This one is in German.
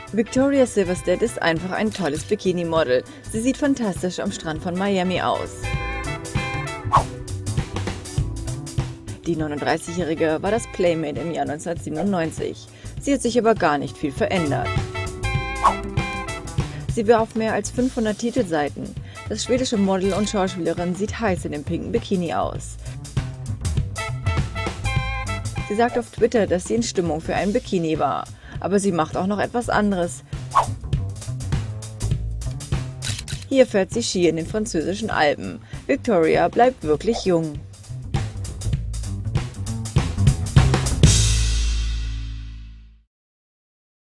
Victoria Silverstedt ist einfach ein tolles Bikini-Model. Sie sieht fantastisch am Strand von Miami aus. Die 39-Jährige war das Playmate im Jahr 1997. Sie hat sich aber gar nicht viel verändert. Sie war auf mehr als 500 Titelseiten. Das schwedische Model und Schauspielerin sieht heiß in dem pinken Bikini aus. Sie sagt auf Twitter, dass sie in Stimmung für ein Bikini war. Aber sie macht auch noch etwas anderes. Hier fährt sie Ski in den französischen Alpen. Victoria bleibt wirklich jung.